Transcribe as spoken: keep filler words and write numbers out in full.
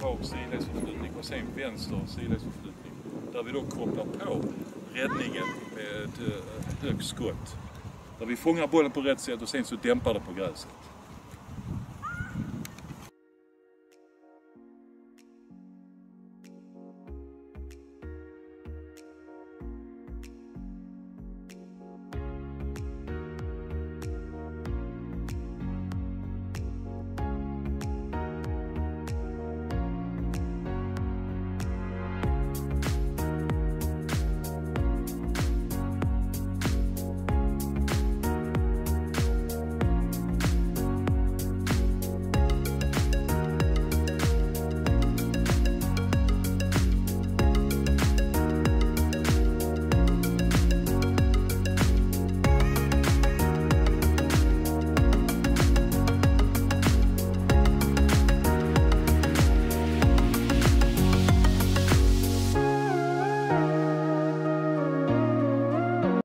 höger sidledsförflyttning och sen vänster sidledsförflyttning. Där vi då kopplar på räddningen med ett, ett högt skott. Där vi fångar bollen på rätt sätt och sen så dämpar det på gräset.